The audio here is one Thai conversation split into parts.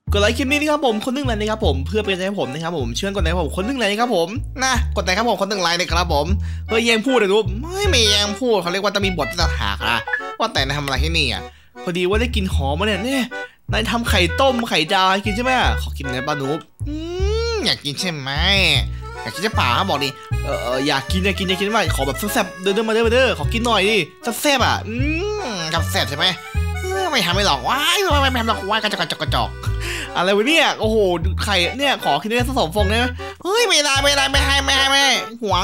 กดไลค์คลิปนี้นะครับผมคนนึงเลยนะครับผมเพื่อเป็นใจให้ผมนะครับผมเชื่อกดไลค์ผมคนนึงเลยนะครับผมนะกดไลค์ครับผมคนนึงไลค์นะครับผมเฮ้ยแย่งพูดเลยดูไม่แย่งพูดเขาเรียกว่าจะมีบทจะถากนะว่าแต่นายทำอะไรที่นี่อ่ะพอดีว่าได้กินหอมมาเนี่ยนายทำไข่ต้มไข่ดาวกินใช่ไหมขอกินหน่อยป้านุ๊กอยากกินใช่ไหมอยากกินจะป่าบอกดิอยากกินว่าขอแบบแซ่บเดินมาขอกินหน่อยดิแซ่บอ่ะแซ่บใช่ไหมไม่ทำไม่หรอกว้ายไม่ทำหรอกว้ายกระจอกอะไรวะเนี่ยโอ้โหไข่เนี่ยขอกินได้สัก2 ฟองได้ไหมเฮ้ยไม่ได้ไม่ให้หวง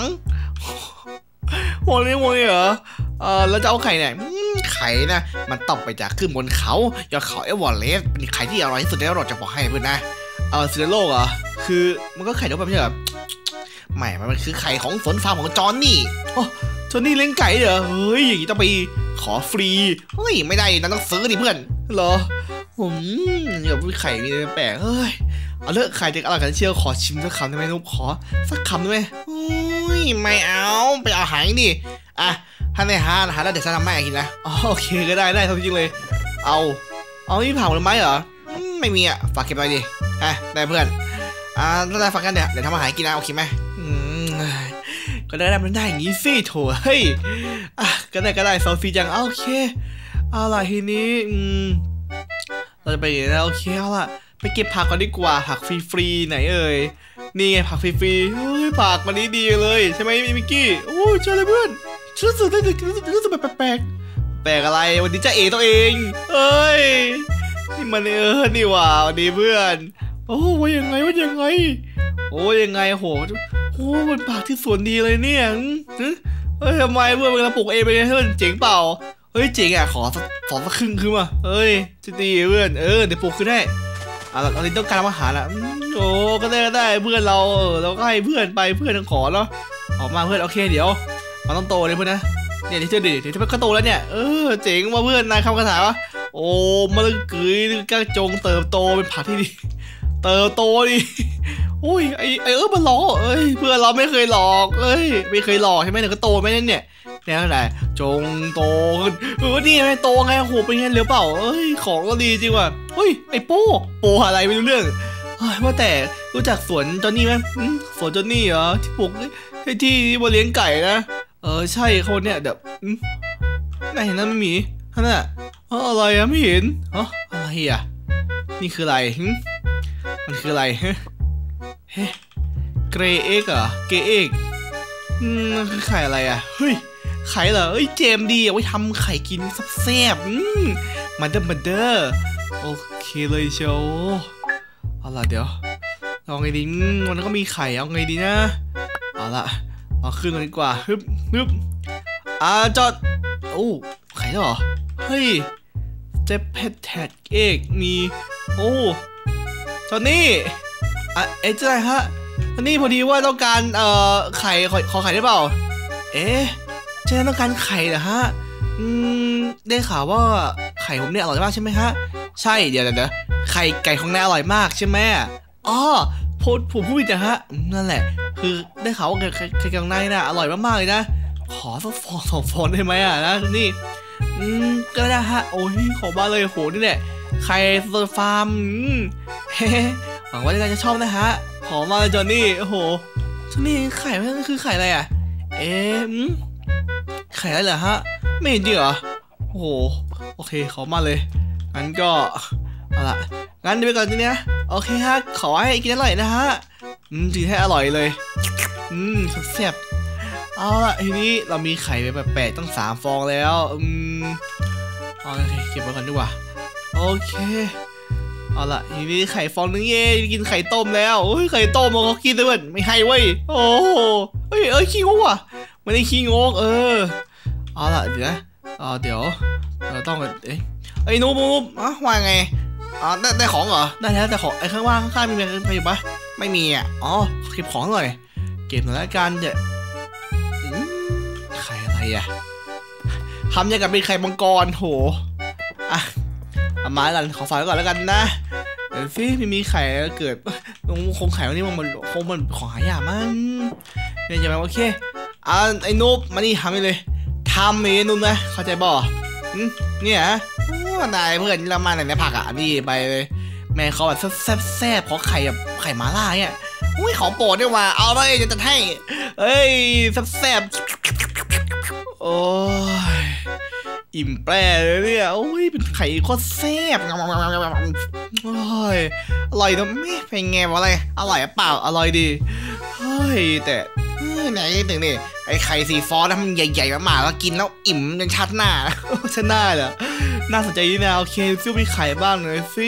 เหรอแล้วจะเอาไข่เนี่ยไข่นะมันต้องไปจากขึ้นบนเขายอดเขาเอเวอเรสต์เป็นไข่ที่อร่อยที่สุดในโลกจะบอกให้เพื่อนนะสุดในโลกเหรอคือมันก็ไข่นกแบบนี้แบบไม่มันคือไข่ของสวนฟาร์มของจอนนี่จอนนี่เลี้ยงไก่เหรอเฮ้ยอย่างนี้ต้องไปขอฟรีเฮ้ยไม่ได้นั่นต้องซื้อดิเพื่อนเหรอแบบไข่มีแปลกเฮ้ยเอาเลือกไข่จากอะไรกันเชียวขอชิมสักคำได้ไหมนุ๊กขอสักคำได้ไหมไม่เอาไปเอาหายดิถ้าในหาแล้วเดี๋ยวฉันทำให้กินนะโอเคก็ได้ทำจริงเลยเอานี่ผ่าผลไม้เหรอไม่มีฝากเก็บไว้ดิได้เพื่อนถ้าได้ฝากกันเดี๋ยวทำอาหารกินนะโอเคไหมก็ได้มันได้อย่างงี้สิโถเฮ้ยก็ได้ซอสฟรีจังโอเคเอาล่ะทีนี้เราจะไปไหนแล้วโอเคเอาล่ะไปเก็บผักก่อนดีกว่าผักฟรีไหนเอ่ยนี่ไงผักฟรีเฮ้ยผักวันนี้ดีเลยใช่ไหมมิกกี้โอ้ยเจอเลยเพื่อนรู้สึกแบบแปลกอะไรวันนี้จะตัวเองเอ้ยนี่มันนี่ว่าวันนี้เพื่อนโอ้ว่ายังไงโอ้ยังไงโหมันผักที่สวนดีเลยเนี่ยทำไมเพื่อนมันปลูกเองไปเพื่อนเจ๋งเปล่าเฮ้ยเจ๋งขอสักครึ่งคือมาเฮ้ยจะดีเพื่อนเดี๋ยวปลูกขึ้นได้เราต้องการอาหารละโอ้ก็ได้เพื่อนเราก็ให้เพื่อนไปเพื่อนต้องขอเนาะออกมาเพื่อนโอเคเดี๋ยวมันต้องโตเลยเพื่อนนะเนี่ยที่เชื่อดิเดี๋ยวมันก็โตแล้วเนี่ยเจ๋งว่าเพื่อนนายคำคาถาวะโอ้มะละกึ๋ยกระจงเติบโตเป็นผักที่ดีเติบโตดิอุ้ยมันหลอกเพื่อนเราไม่เคยหลอกไม่เคยหลอกใช่ไหมเนี่ยก็โตไหมเนี่ยอะไรจงโตขึ้นนี่ไงโตไงโหเป็นไงเหลือเปล่าของก็ดีจริงว่ะไอ้โป้อะไรไม่รู้เรื่องว่าแต่รู้จักสวนจอนนี่ไหมสวนจอนนี่เหรอที่ปลูกที่บริเลี้ยงไก่นะใช่คนเนี่ยเดี๋ยวไหนเห็นนั่นไม่มีท่านน่ะอะไรไม่เห็นอะไรนี่คืออะไรมันคืออะไรเกรเอ็กเหรอเกรเอ็กมันคือไข่อะไรเฮ้ยไข่เหรอเจมดีเอาไว้ทำไข่กินแซ่บมาเดอร์โอเคเลยโชว์เอาล่ะเดี๋ยวเอาไงดีมันก็มีไข่เอาไงดีนะเอาล่ะเอาขึ้นกันดีกว่าฮึบจอดไข่เหรอเฮ้ยเจเพทแท็กเอ็กมีจอนนี่จะอะไรฮะจอนนี่พอดีว่าต้องการไข่ขอไข่ได้เปล่าเจ๊ต้องการไข่เหรอฮะได้ข่าวว่าไข่ผมเนี่ยอร่อยมากใช่ไหมฮะใช่เดี๋ยวไข่ไก่ของนายอร่อยมากใช่ไหมผมพูดผิดนะฮะนั่นแหละคือได้ข่าวว่าไข่ของนายน่ะอร่อยมากๆเลยนะขอสักฟอง2 ฟองได้ไหมนะนี่ก็ได้ฮะโอ้ยขอบ้าเลยโหนี่แหละไข่สดฟาร์มหวังว่าจะชอบนะฮะขอมาเลยจอนนี่โอ้โหจอนนี่ไข่นั่นคือไข่อะไรไข่อะไรเหรอฮะไม่เห็นจริงเหรอโอ้โหโอเคขอมาเลยงั้นก็เอาละงั้นเดี๋ยวไปก่อนทีนี้นะโอเคฮะขอให้กินอร่อยนะฮะกินให้อร่อยเลยแซ่บเอาละทีนี้เรามีไข่ไปแปลกๆตั้ง3 ฟองแล้วโอเคเก็บไว้ก่อนดีกว่าโอเคเอาละทีนี้ไข่ฟองนึงกินไข่ต้มแล้วไข่ต้มมันเขากินด้วยไม่ให้เว้ยโอ้ขี้งกว่ะไม่ได้ขี้งกเอาละเดี๋ยวนะเดี๋ยวต้องนูบว่าไงได้ของเหรอได้แล้วแต่ของข้างข้างมีอะไรอยู่ปะไม่มีเก็บของหน่อยเก็บหน่อยละกันเดี๋ยวไข่อะไรทำยังกับเป็นไข่มังกรโหเอามากันขอฝากไว้ก่อนแล้วกันนะฟิไม่มีไข่เกิดคงไข่วันนี้มันคงมันของหายากมั้งเนี่ยจะแบบโอเคไอ้นุ๊กมานี่ทำไปเลยทำเมนูนะเข้าใจบ่เนี่ยนายเพื่อนเรามาไหนผักนี่ไปเลยแม่เขาแบบแซ่บเพราะไข่แบบไข่มาล่าเนี่ยอุ้ยของโปรดเนี่ยว่าเอาไปจะจัดให้เอ้ยแซ่บโอ้ยอิ่มแปร่เลยเนี่ยโอ้ยเป็นไข่โคตรแซ่บโอ้ยอร่อยนะแม่เป็นไงวะอะไรอร่อยเปล่าอร่อยดีเฮ้ยแต่ไหนถึงนี่ไอ้ไข่สีฟอสมันใหญ่ๆมากๆแล้วกินแล้วอิ่มจนชัดหน้าชัดหน้าเหรอน่าสนใจดีนะโอเคซิมีไข่บ้างเลยซิ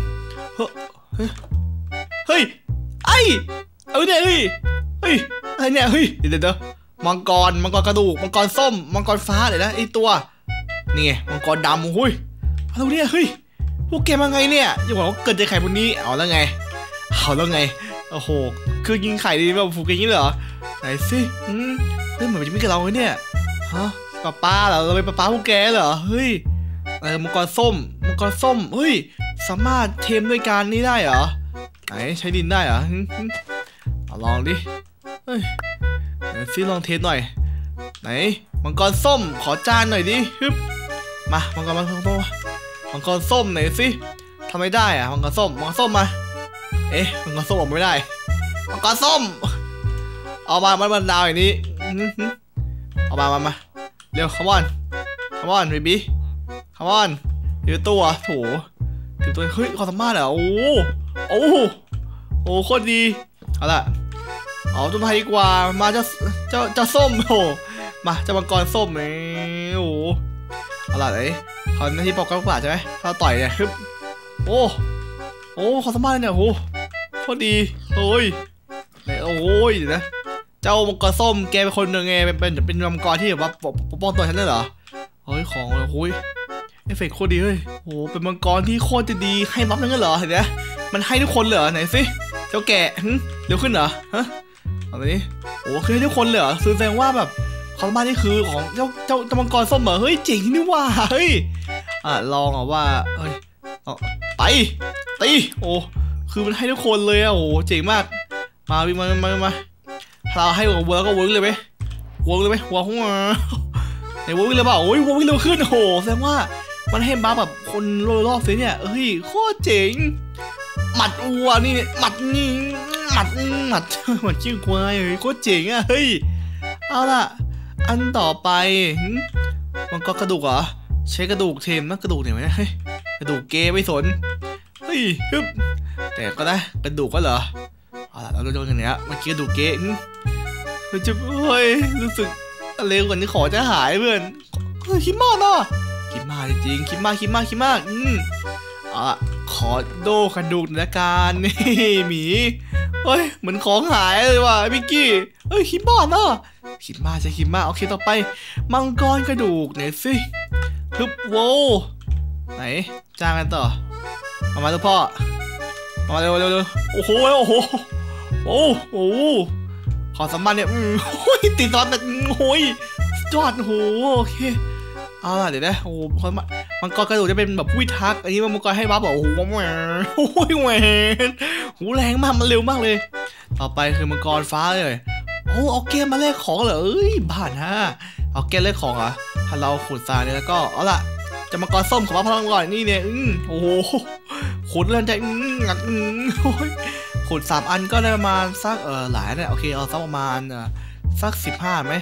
เฮ้ยไอ้เอาเนี่ยเฮ้ยอะไรเนี่ยเฮ้ยเดี๋ยวมังกรกระดูกมังกรส้มมังกรฟ้าเดี๋ยวนะไอตัวนี่ไงมังกรดำเฮ้ยอะไรเนี่ยเฮ้ยพวกแกมาไงเนี่ยอย่าบอกว่าเกิดจากไข่พวกนี้เอาแล้วไงโอ้โหคือยิงไข่ดีแบบฟูกอย่างนี้เหรอไหนสิเฮ้ยเหมือนจะไม่กับเราเลยเนี่ยฮะป้าเหรอเราเป็นป้าพวกแกเหรอเฮ้ยมังกรส้มเฮ้ยสามารถเทมด้วยการนี้ได้เหรอไหนใช้ดินได้เหรอลองดิเฮ้ยซิลองเทสหน่อยไหนมังกรส้มขอจานหน่อยดิฮึบมามังกรส้มไหนสิทำไม่ได้อะมังกรส้มมามังกรส้มออกไม่ได้มังกรส้มเอามามันดาวอย่างนี้เอามาเร็วคัมออนเบบี้คัมออนถือตัวโถถือตัวเฮ้ยความสามารถเหรอโอ้โคตรดีเอาละเอาต้นไม้ดีกว่ามาเจ้าส้มโอ้มาเจ้ามังกรส้มโอ้เอาละเขาหน้าที่ปอกกระป๋าใช่ไหมเขาต่อยเนี่ยฮึบโอ้ความสามารถเนี่ยโอ้โคตรดีโอ้ยเดี๋ยวนะเจ้ามังกรส้มแกเป็นคนหนึ่งไงเป็นมังกรที่แบบว่าปกป้องตัวฉันได้เหรอเฮ้ยของโอ้ยเอฟเฟกต์โคตรดีเฮ้ยโอ้เป็นมังกรที่โคตรจะดีให้บัฟนั่นเหรอเห็นไหมมันให้ทุกคนเหรอไหนสิเจ้าแกะเร็วขึ้นเหรอฮะอะไรนี่คือให้ทุกคนเหรอแสดงว่าแบบความสามารถนี่คือของเจ้ามังกรส้มเหรอเฮ้ยเจ๋งนี่ว่าเฮ้ยลองว่าเฮ้ยไปตีคือมันให้ทุกคนเลยเจ๋งมากมาวิ่งมาเราให้วัวแล้วก็วิ่งเลยไหมวัวเข้ามาไหนวัววิ่งเลยเปล่าวัววิ่งเร็วขึ้นแสดงว่ามันให้บ้าแบบคนรอบๆเนี่ยเฮ้ยโคตรเจ๋งหมัดวัวนี่หมัดชื่อควายเฮ้ยโคตรเจ๋งเฮ้ยเอาล่ะอันต่อไปมันก็กระดูกเหรอใช้กระดูกเทมนะกระดูกเนี่ยไหมเฮ้ยกระดูกเกไม่สนเฮ้ยฮึบแต่ก็ได้กระดูกก็เหรอเอาล่ะเราโดนกันเนี้ยเมื่อกี้กระดูกเกจะเฮ้ยรู้สึกเร็วกว่านี้ขอจะหายเพื่อนคิดมากเนาะคิดมากจริงคิดมากขอโดกระดูกในการนี่หมีเฮ้ยเหมือนของหายเลยว่ะพิกกี้คิดมากเนาะคิดมากโอเคต่อไปมังกรกระดูกไหนสิฮึบโว้ไหนจ้างกันต่อมาตัวพ่อมาเร็วโอ้โหขอสมบัติเนี่ยติดตอนแบบจอดโอเคเอาล่ะเดี๋ยวนะมังกรกระดูกจะเป็นแบบผู้พิทักษ์อันนี้มังกรให้บัฟบอกแหวนแรงมากมันเร็วมากเลยต่อไปคือมังกรฟ้าเลยเอาเกมมาแลกของเหรอบ้านะเอาเกมแลกของอ่ะถ้าเราขุดทรายเนี่ยแล้วก็เอาล่ะจะมังกรส้มของพลังก่อนนี่เนี่ยขุดเรื่อยใจขุด3 อันก็ได้ประมาณสักหลายเนี่ยโอเคเอาสักประมาณสัก15ไหม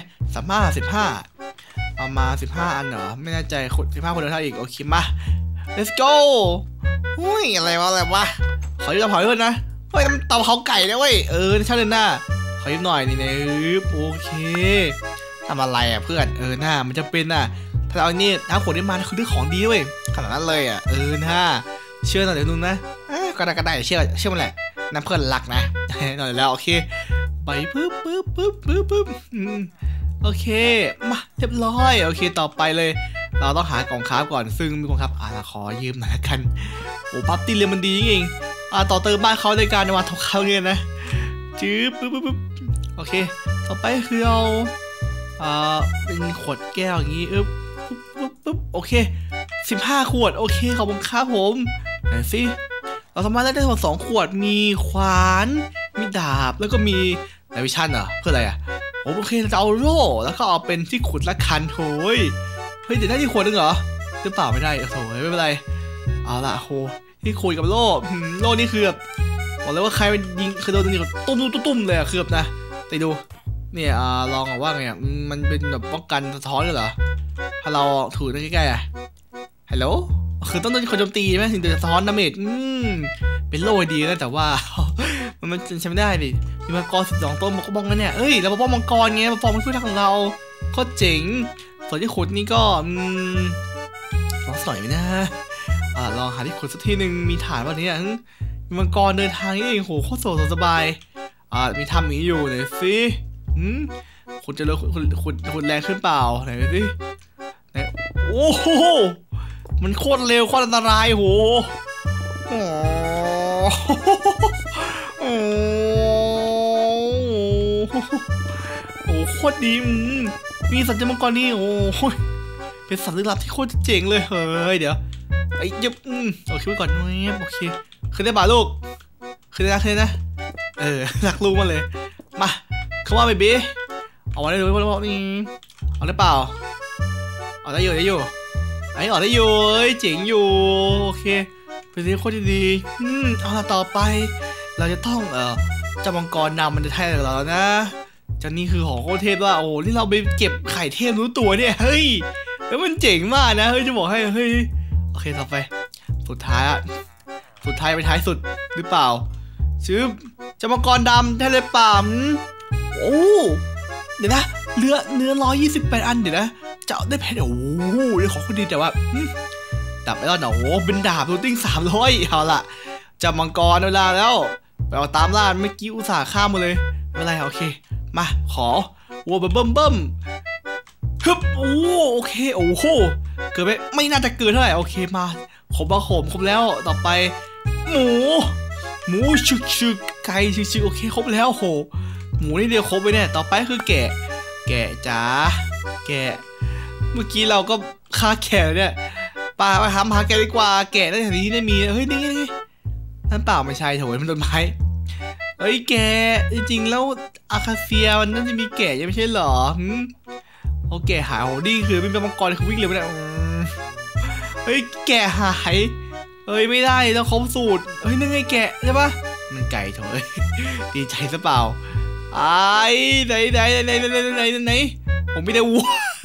ประมาณ15 อันเหรอไม่แน่ใจขุด15 คนเดียวเท่าอีกโอเคมา let's go อะไรวะขอยืมเผาด้วยนะมันเตาเผาไก่นะเว้ยใช่เลยนะขอยืมหน่อยนี่นะโอเคทำอะไรเพื่อนหน้ามันจะเป็นถ้าเอานี่น้ำขวดนี้มาคือได้ของดีเว้ยขนาดนั้นเลยหน้าเชื่อหน่อยเดี๋ยวนึงนะก็ได้เชื่อมันแหละน้ำเพื่อนรักนะหน่อยแล้วโอเคไปปึ๊บโอเคมาเรียบร้อยโอเคต่อไปเลยเราต้องหากล่องคราฟก่อนซึ่งมีกล่องคราฟขอยืมหน่อยกันพับตีเรียนมันดีจริงต่อเติมบ้านเขาในการวางทองคำเนี่ยนะปึ๊บโอเคต่อไปคือเอาเป็นขวดแก้วอย่างนี้ปึ๊บโอเค15 ขวดโอเคขอบคุณครับผมไหนสิเราสามารถได้ทั้งหมด2 ขวดมีขวานมีดาบแล้วก็มีไดวิชั่นเพื่ออะไรโอเคเราจะเอาโล่แล้วก็เอาเป็นที่ขุดละคันเฮ้ยเดี๋ยวได้ที่ขวดนึงเหรอหรือเปล่าไม่ได้โอ้ยไม่เป็นไรเอาละที่คุยกับโล่โล่นี่คือแบบบอกเลยว่าใครมันยิงคือโดนยิงตุ้มเลยอะคือแบบนะไปดูเนี่ยลองว่าไงมันเป็นแบบป้องกันสะท้อนเหรอถ้าเราถูใกล้ๆฮัลโหลคือต้องโดนคนโจมตีใช่ไหมถึงจะสะท้อนดาเมจเป็นโล่ดีนะแต่ว่ามันใช้ไม่ได้ดิมีมังกร12ต้นมันก็บ้องนั่นเนี่ยเราป้องมังกรไงมาป้องมันช่วยทางเราก็เจ๋งส่วนที่ขุดนี่ก็ลองสอยไหมนะลองหาที่ขุดสักทีหนึ่งมีฐานวันนี้มีมังกรเดินทางนี่เองโหโคตรสบายมีทำอย่างนี้อยู่ไหนสิขุดจะเลยขุดแรงขึ้นเปล่าไหนสิไหนโอ้โหมันโคตรเร็วโคตรอันตรายโหโอ้โคตรดีมีสัตว์มังกรนี่โอ้เป็นสัตว์ลึกลับที่โคตรเจ๋งเลยเฮ้ยเดี๋ยวยับโอเคไว้ก่อนนี่โอเคขึ้นได้ป่ะลูกขึ้นได้นะรักลูกมาเลยมาเข้ามาเบบี้เอาไว้ได้เลยเพราะนี่เอาได้เปล่าเอาได้อยู่ออกได้อยู่เจ๋งอยู่โอเคเป็นสิ่งโคตรดีเอาละต่อไปเราจะต้องเจ้ามังกรดำมันจะแทนเราแล้วนะเจ้านี่คือของโคตรเทพว่าโอ้ที่เราไปเก็บไข่เทพรู้ตัวเนี่ยเฮ้ยแล้วมันเจ๋งมากนะเฮ้ยจะบอกให้เฮ้ยโอเคต่อไปสุดท้ายไปท้ายสุดหรือเปล่าชื่อเจ้ามังกรดำแทนเลยป่ามโอ้เดี๋ยวนะเนื้อ128อันเดี๋ยวนะจะได้เพชรโอ้โหได้ของคนดีแต่ว่าดาบไอรอนโอ้โหเป็นดาบโรติ้ง300เอาล่ะจับมังกรเวลาแล้วไปเอาตามล่าเมื่อกี้อุตส่าห์ข้ามมาเลยไม่เป็นไรโอเคมาขอวัวเบิ่มฮึบโอเคโอ้โหเกิดไปไม่น่าจะเกินเท่าไหร่โอเคมาครบแล้วต่อไปหมูชึกไก่ชึกโอเคครบแล้วโหหมูนี่เดียวครบไปเนี่ยต่อไปคือแกะจ้าแกะเมื่อกี้เราก็ฆ่าแกะเนี่ยปลาไปหาแกะดีกว่าแกะได้แถวนี้ได้มีเฮ้ยนี่นั่นเปล่าไม่ใช่โถยมันต้นไม้เฮ้ยแกะจริงๆแล้วอาคาเซียมันน่าจะมีแกะยังไม่ใช่เหรอโอแกะหายโหดีคือเป็นมังกรคือวิ่งเร็วไปเนี่ยเฮ้ยแกะหายเฮ้ยไม่ได้ต้องครบสูตรเฮ้ยนั่นไงแกะใช่ปะมันไก่โถยดีใจซะเปล่าไหนผมไม่ได้วัว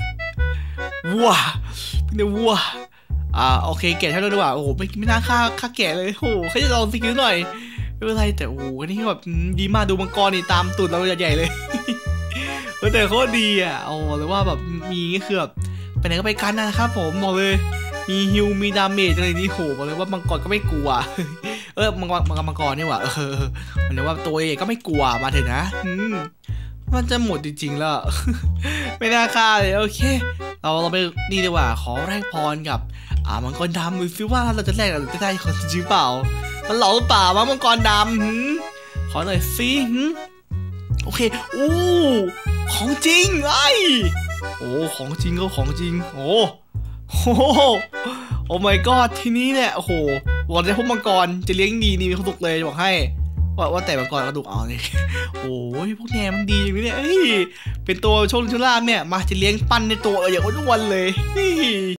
ไม่ได้วัวโอเคแกะเท่านั้นดีกว่าโอ้โหไม่น่าฆ่าแกะเลยโอ้โหแค่จะลองสกิลหน่อยไม่เป็นไรแต่โอ้โหนี่แบบดีมากดูมังกรนี่ตามตูดเราใหญ่เลยแต่โคตรดีโอ้เลยว่าแบบมีคือแบบไปไหนก็ไปกันนะครับผมบอกเลยมีฮิวมีดาเมจอะไรนี่โหบอกเลยว่ามังกรก็ไม่กลัวมังกรนี่หว่ามันเลยว่าตัวเองก็ไม่กลัวมาเถอะนะมันจะหมดจริงๆแล้วไม่น่าฆ่าเลยโอเคเราไปนี่ดีกว่าขอแลกพรกับมังกรดำดูซิว่าเราจะแลกอะไรได้คนจริงเปล่ามันหลอกหรือเปล่ามังกรดำขอหน่อยสิโอเคของจริงของจริงก็ของจริงโอ้ my god ทีนี้เนี่ยโอ้โหวันนี้พวกมังกรจะเลี้ยงดีนี่มีความสุขเลยบอกให้ว่าแต่มังกรกระดูกนี่โอ้ยพวกแนมันดีอย่างนี้เนี่ยเป็นตัวโชคลาภเนี่ยมาจะเลี้ยงปั้นในตัวอย่างอ้วนๆเลย